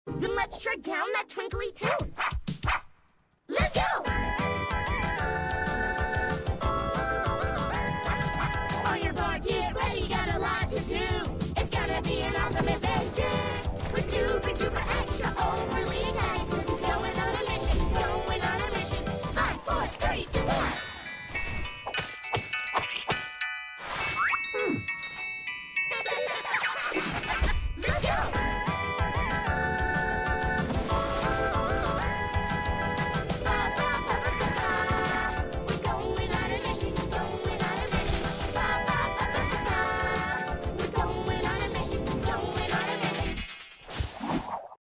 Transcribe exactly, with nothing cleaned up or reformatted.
Then let's track down that twinkly toon. Let's go!